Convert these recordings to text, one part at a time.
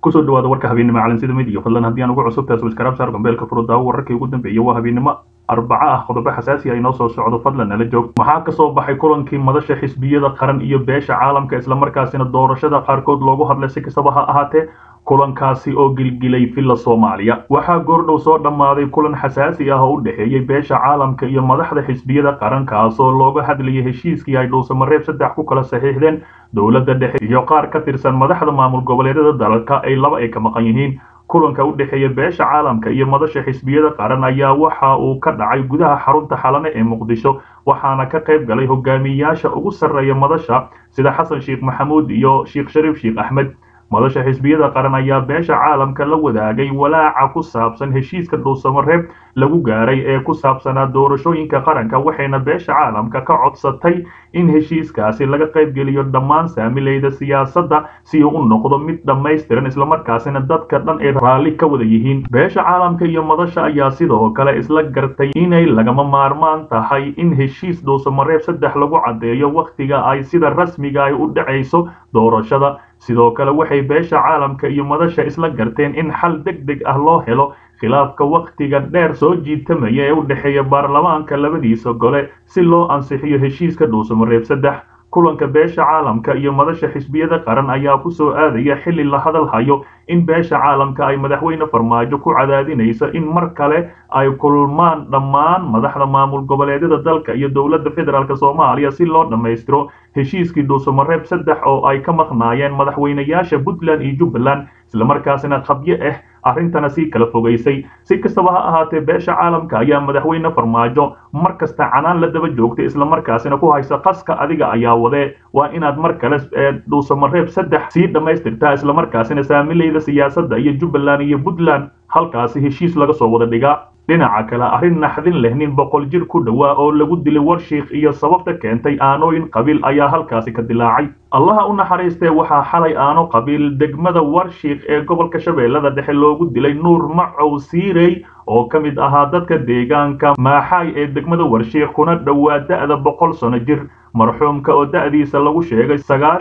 kusoo dhawaada warka habeenimo caalamsida midiga fadlan haddii aan ugu cusubtahay subscribe saar gambeelka furudda wararkii ugu dambeeyay waa habeenimo arbaca ah qodobo xasaasi ah inoo soo socdo fadlan nala joog maxaa ka soo baxay kulankii madasha xisbiyada qaran iyo beesha caalamka isla markaasina doorashada qaarkood loogu hadlay si kastaba ha ahaatee kulankaasi oo gilgilay filla Soomaaliya waxaa goordhow soo dhamaaday kulan xasaasi ah oo u dhaxeeyay beesha caalamka iyo madaxda xisbiyada qarankaas oo looga hadlayay heshiiskii ay Dhuusamareeb 3 ku kala saxiixdeen dowladda dhexe iyo qaar ka tirsan madaxda maamul goboleedyada dalka ay laba ay ka maqan yihiin kulanka u dhaxeeya beesha caalamka iyo madasha xisbiyada qaran ayaa waxa uu ka dhacay gudaha xarunta xalane ee Muqdisho waxaana ka qayb galay hogaamiyayaasha ugu sarreeya madasha sida Xasan Sheekh Maxamuud iyo Sheekh Shariif Sheekh Axmed madasha xisbiyada qaran ayaa beesha caalamka la wadaagay walaaca ku saabsan heshiiska Dhuusamareeb lagu gaaray ee ku saabsanaa doorashooyinka qaranka waxayna beesha caalamka ka codsatay in heshiiskaasi laga qayb geliyo dhammaan saamileyda siyaasadda si uu u noqdo mid dhammaystiran isla markaasina dadka dhan ay raalli ka wada yihiin beesha caalamka iyo madasha ayaa sidoo kale isla gartay inay lagama maarmaan tahay in heshiis Dhuusamareeb 3 lagu cadeeyo waqtiga ay sida rasmiga ah u dhacayso doorashada sidoo kale waxay beesha caalamka iyo madasha isla garteen in xal degdeg ah loo helo khilaafka waqtiga dheer soo jiitamaya ee u dhaxeeya baarlamaanka labadiisa gole si loo ansixiyo heshiiska Dhuusamareeb 3 kulanka beesha caalamka iyo madasha xisbiyada qaran ayaa ku soo aadaya xilli la hadal hayo in beesha caalamka ay madaxweyne Farmaajo ku cadaadinayso in mar kale ay kulmaan dhammaan madaxda maamul goboleedyada dalka iyo dowladda federaalka Soomaaliya si loo dhameystiro heshiiskii Dhuusamareeb 3 oo ay ka maqnaayeen madaxweynayaasha Puntland iyo Jubbaland isla markaasina qabyo arrintana si kala fogeysay si kastaba ha ahaatee beesha caalamka ayaa madaxweyne Farmaajo markasta canaan la daba joogtay isla markaasina ku haysa qaska adiga ayaa wade waa inaad mar kale Dhuusamareeb 3 si dhameystirtaa isla markaasina saamileyda siyaasadda iyo Jubbaland iyo Puntland halkaasi heshiis laga soo wada dhigaa dhinaca kale arrin naxdin leh nin 100 jir ku dhawaa oo lagu dilay Warshiiq iyo sababta keentay aanooyin qabiil ayaa halkaasi ka dilaacay allaha u naxariistay waxaa xalay aano qabiil degmada Warshiiq ee gobolka Shabeellada Dhexe loogu dilay Nuur Macow Siirey oo ka mid ahaa dadka deegaanka Maaxay ee degmada Warshiiq kuna dhawaa da'da 100 sano jir marxuumka oo da'diisa lagu sheegay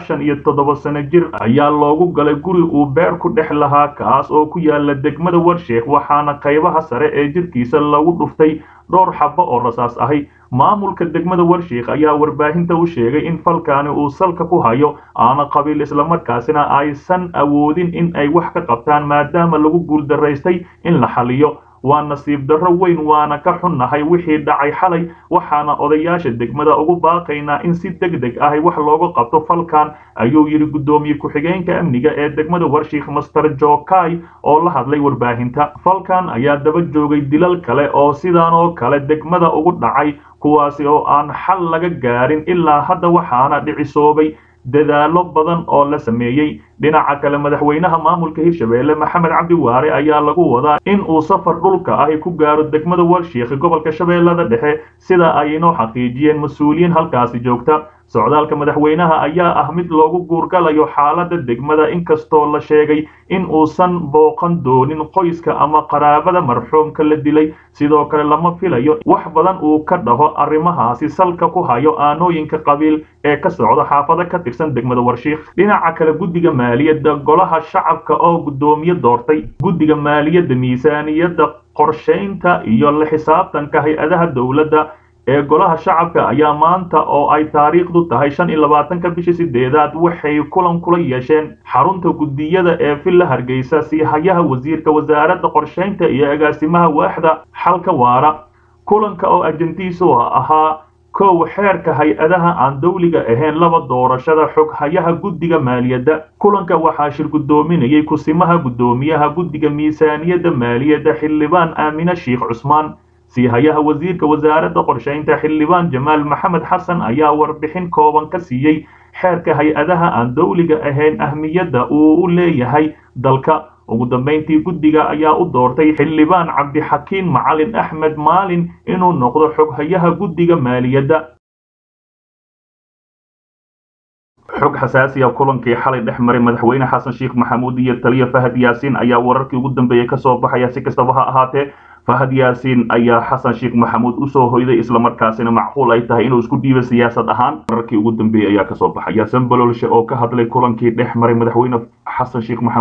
97 sano jir ayaa loogu galay guri uu beer ku dhex lahaa kaas oo ku yaala degmada Warshiiq waxaana qaybaha sare ee jirkiisa lagu dhuftay dhowr xabbo oo rasaas ahi maamulka degmada Warshiiq ayaa warbaahinta u sheegay in falkaani uu salka ku hayo aana qabiil isla markaasina aysan awoodin in ay wax ka qabtaan maadaama lagu guuldaraystay in la xaliyo waa nasiib darro weyn waana ka xunnahay wixii dhacay xalay waxaana odayaasha degmada ugu baaqaynaa in si degdeg ah wax looga qabto falkan ayuu yiri gudoomiye ku-xigeenka amniga ee degmada Warshiiq Master Jokai oo la hadlay warbaahinta falkan ayaa daba joogay dilal kale oo sidaan oo kale degmada ugu dhacay kuwaasi oo aan xal laga gaarin ilaa hadda waxaana dhicisoobay dadaalo badan oo la sameeyay dhinaca kale madaxweynaha maamulka Hirshabeelle Maxamed Cabdi Waare ayaa lagu wadaa in uu safar dhulka ah ku gaaro degmada Warshiiq gobolka Shabeellada Dhexe sida ay inoo xaqiijiyeen mas'uuliyiin halkaasi joogta socdaalka madaxweynaha ayaa ah mid loogu guurgalayo xaaladda degmada inkastoo la sheegay in uusan booqan doonin qoyska ama qaraabada marxuumka la dilay sidoo kale lama filayo wax badan uu ka dhaho arrimahaasi salka ku hayo aanooyinka qabiil ee ka socda xaafada ka tirsan degmada Warshiiq dhinaca kale guddiga maaliyadda golaha shacabka oo gudoomiye doortay guddiga maaliyadda miisaaniyadda qorsheynta iyo la xisaabtanka hay'adaha dowladda ee golaha shacabka ayaa maanta oo ay taariikhdu tahay 25 bishii 8aad waxay kulan kula yeesheen xarunta guddiyada ee Villa Hargeysa si hayaha wasiirka wasaaradda qorsheynta iyo agaasimaha waaxda xalka waara kulanka oo ajantiisu ahaa koow xeerka hay'adaha aan dawliga ahayn laba doorashada xog hayaha guddiga maaliyadda kulanka waxaa shir gudoominayay kusimaha gudoomiyaha guddiga miisaaniyadda maaliyadda xildhibaan Aamina Sheekh Cusmaan si hayaha wasiirka wasaaradda qorsheynta xildhibaan Jamaal Maxamed Xasan ayaa warbixin kooban ka siiyay xeerka hay'adaha aan dawliga ahayn ahmiyadda uu u leeyahay dalka ugu dambeyntii guddiga ayaa u doortay xildhibaan Cabdi Xakiin Macalin Axmed Maalin inuu noqdo xog hayaha guddiga maaliyadda xog xasaasi ah kulankii xalay dhex maray madaxweyne Xasan Sheekh Maxamuud iyo taliye Fahad Yaasiin ayaa wararkii ugu dambeeyay ka soo baxaya si kastaba ha ahaatee Fahad Yaasiin ayaa Xasan Sheekh Maxamuud u soo hoyday isla markaasina macquul ay tahay inuu isku dhiibo siyaasad ahaan wararkii ugu dambeeyay ayaa ka soo baxaya Sanbalolshe oo ka hadlay kulankii dhex maray madaxweyne Xasan Sheekh Maxamuud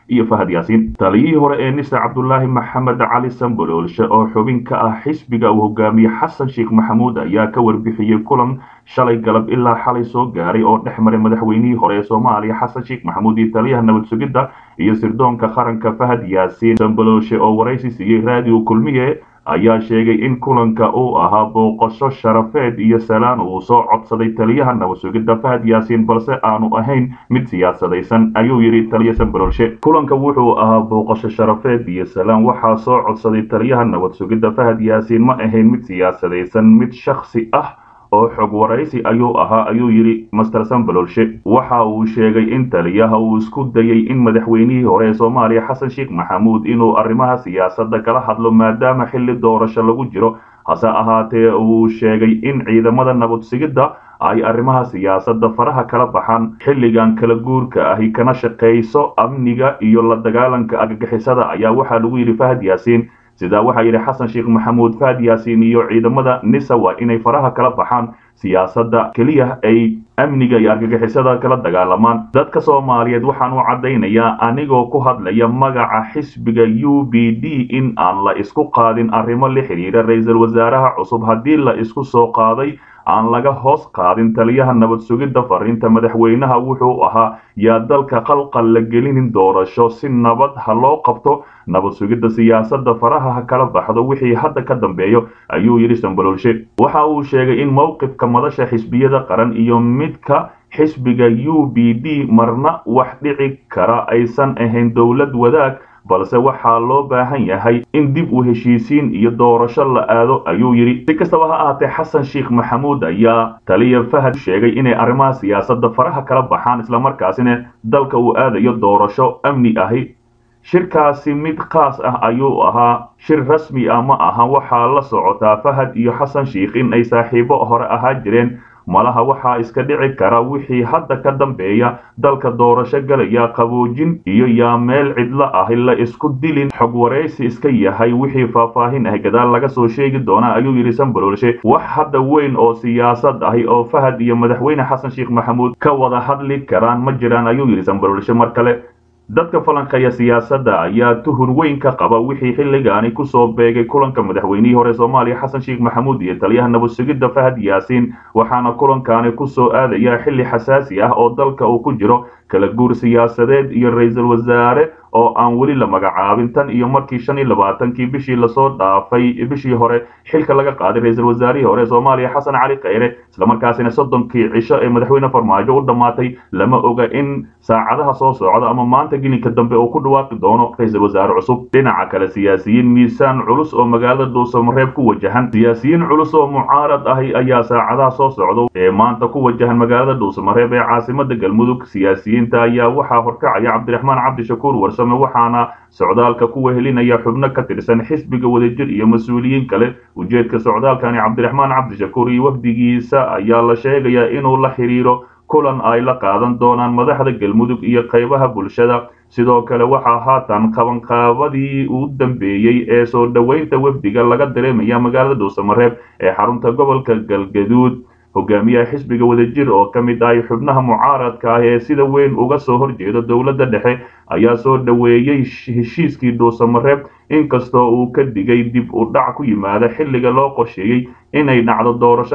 iyo Fahad Yaasiin. taliyihii hore ee nisa Cabdullaahi Maxamed Cali Sanbaloolshe oo xubin ka ah xisbiga uu hogaamiye Xasan Sheekh Maxamuud ayaa ka warbixiyay kulan shalay galab ilaa xalay soo gaaray oo dhexmaray madaxweynihii hore ee Soomaaliya Xasan Sheekh Maxamuud iyo taliyaha nabad sugidda iyo sirdoonka qaranka Fahad Yaasiin. Sanbaloolshe oo waraysi siiyay raadiyo Kulmiye ayaa sheegay in kulanka uu ahaa booqasho sharafeed iyo salaan uu soo codsaday taliyaha nabad sugidda Fahad Yaasiin balse aanu ahayn mid siyaasadaysan ayuu yiri taliya Sanbaloolshe. kulanka wuxuu ahaa booqasho sharafeed iyo salaan waxaa soo codsaday taliyaha nabad sugidda Fahad Yaasiin ma ahayn mid siyaasadaysan mid shakhsi ah oo xog waraysi ayuu yiri Master Sanbaloolshe. waxa uu sheegay in taliyaha uu isku dayay in madaxweynihii hore ee Soomaaliya Xasan Sheekh Maxamuud inuu arrimaha siyaasadda kala hadlo maadaama xilli doorasho lagu jiro hase ahaatee uu sheegay in ciidamada nabad sugidda ay arrimaha siyaasadda faraha kala baxaan xilligan kala guurka ahi kana shaqeyso amniga iyo la dagaalanka argagixisada ayaa waxaa lagu yiri Fahad Yaasiin. sidaa waxaa yidhi Xasan Sheekh Maxamuud Fahad Yaasiin iyo ciidamada nisa waa inay faraha kala baxaan siyaasadda kaliya ay amniga iyo argagixisada kala dagaalamaan. dadka Soomaaliyeed waxaan u cadaynayaa anigoo ku hadlaya magaca xisbiga UPD in aan la isku qaadin arrimo la xiriira ra'iisul wasaaraha cusub haddii la isku soo qaaday aan laga hoos qaadin taliyaha nabad sugidda. fariinta madaxweynaha wuxuu ahaa yaa dalka qalqal la gelinin doorasho si nabad ha loo qabto nabad sugidda siyaasadda faraha ha kala baxdo wixii hadda ka dambeeyo ayuu yiri Sanbaloolshe. waxa uu sheegay in mowqifka madasha xisbiyada qaran iyo midka xisbiga UPD marna wax dhici kara aysan ahayn dowlad wadaag balse waxaa loo baahan yahay in dib u heshiisiin iyo doorasho la aado ayuu yiri. si kastaba ha ahaatee Xasan Sheekh Maxamuud ayaa taliya Fahad sheegay inay arrimaha siyaasadda faraha kala baxaan isla markaasina dalka uu aadayo doorasho amni ahi. shirkaasi mid khaas ah ayuu ahaa shir rasmi ah ma aha. waxaa la socotaa Fahad iyo Xasan Sheekh in ay saaxiibo hore ahaa jireen malaha waxaa iska dhici kara wixii hadda ka dambeeya dalka doorasho galaya qaboojin iyo yaa meel cidla ah la isku dilin xog waraysi iska yahay wixii faahfaahin ah gadaal laga soo sheegi doona ayuu yiri Sanbaloolshe. wax hadda weyn oo siyaasad ah oo Fahad iyo madaxweyne Xasan Sheekh Maxamuud ka wada hadli karaan ma jiraan ayuu yiri Sanbaloolshe. mar kale dadka falanqeeya siyaasadda ayaa tuhun weyn ka qaba wixii xilligaani ku soo beegay kulanka madaxweynihii hore Soomaaliya Xasan Sheekh Maxamuud iyo taliyaha nabad sugidda Fahad Yaasiin. waxaana kulankaani ku soo aadaya xilli xasaasi ah oo dalka uu ku jiro kala guur siyaasadeed iyo ra'iisul wasaare oo aan weli la magacaabin tan iyo markii 25kii bishii lasoo dhaafay bishii hore xilka laga qaaday ra'iisul wasaarihii hore Soomaaliya Xasan Cali Khayre isla markaasina 30kii cisho ee madaxweyne Farmaajo u dhamaatay lama oga in saacadaha soo socda ama maanta gelinka dambe uu ku dhawaaqi doono ra'iisul wasaare cusub. dhinaca kale siyaasiyiin miisaan culus oo magaalada Dhuusamareeb ku wajahan siyaasiyiin culus oo mucaarad ah ayaa saacadaha soo socda ee maanta ku wajahan magaalada Dhuusamareeb ee caasimadda Galmudug. siyaasiyiinta ayaa waxaa horkacaya Cabdiraxmaan Cabdishakuur Warsame waxaana socdaalka ku wehelinaya xubno ka tirsan xisbiga wadajir iyo mas'uuliyiin kale. ujeedka socdaalkani Cabdiraxmaan Cabdishakuur iyo wafdigiisa ayaa la sheegayaa inuu la xiriiro kulan ay la qaadan doonaan madaxda Galmudug iyo qaybaha bulshada. sidoo kale waxaa haatan qabanqaabadii u dambeeyay ee soo dhaweynta wafdiga laga dareemaya magaalada Dhuusamareeb ee xarunta gobolka Galgaduud. hogaamiyaha xisbiga wadajir oo ka mid ah xubnaha mucaaradka ah ee sida weyn uga soo horjeeda dowladda dhexe ayaa soo dhaweeyay heshiiskii Dhuusamareeb inkastoo uu ka digay dib u dhac ku yimaada xilliga loo qorsheeyay inay dhacdo doorasho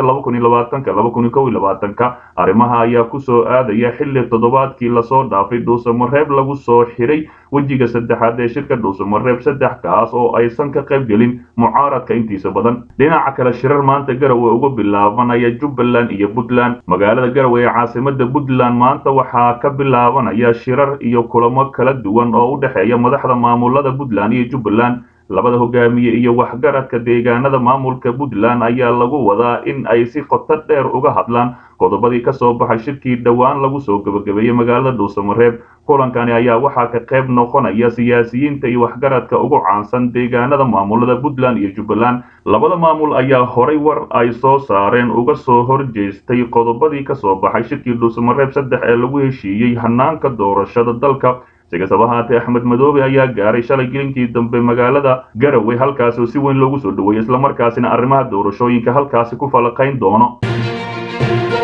2020-2021. arrimaha ayaa ku soo aadaya xilli toddobaadkii lasoo dhaafay Dhuusamareeb lagu soo xiray wejiga saddexaad ee shirka Dhuusamareeb 3 kaas oo aysan ka qayb gelin mucaaradka intiisa badan. dhinaca kale shirar maanta Garowe uga bilaabanaya Jubbaland iyo Puntland. magaalada Garowe ee caasimadda Puntland maanta waxaa ka bilaabanaya shirar iyo kulamo kala duwan oo u dhaxeeya madaxda maamulada Puntland iyo Jubbaland. labada hogaamiye iyo waxgaradka deegaanada maamulka Puntland ayaa lagu wadaa in ay si qoto dheer uga hadlaan qodobadii ka soo baxay shirkii dhawaan lagu soo gabagabeeyay magaalada Dhuusamareeb. kulankani ayaa waxaa ka qayb noqonaya siyaasiyiinta iyo waxgaradka ugu caansan deegaanada maamulada Puntland iyo Jubbaland. labada maamul ayaa horay war ay soo saareen uga soo horjeestay qodobadii ka soo baxay shirkii Dhuusamareeb 3 ee lagu heshiiyay hanaanka doorashada dalka. si kastaba haatee Axmed Madoobe ayaa gaaray shalay gelinkii dambe magaalada Garowe halkaas oo si weyn loogu soo dhaweeyay isla markaasina arrimaha doorashooyinka halkaasi ku falaqayn doono.